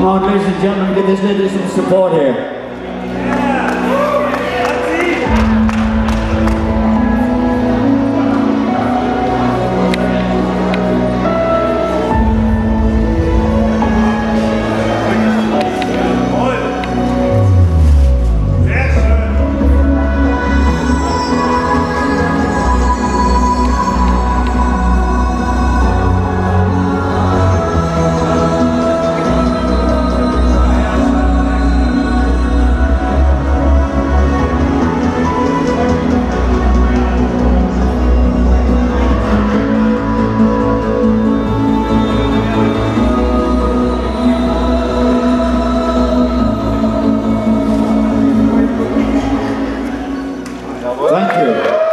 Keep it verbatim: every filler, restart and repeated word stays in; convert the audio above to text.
Come on, ladies and gentlemen, give this lady some support here. Thank you.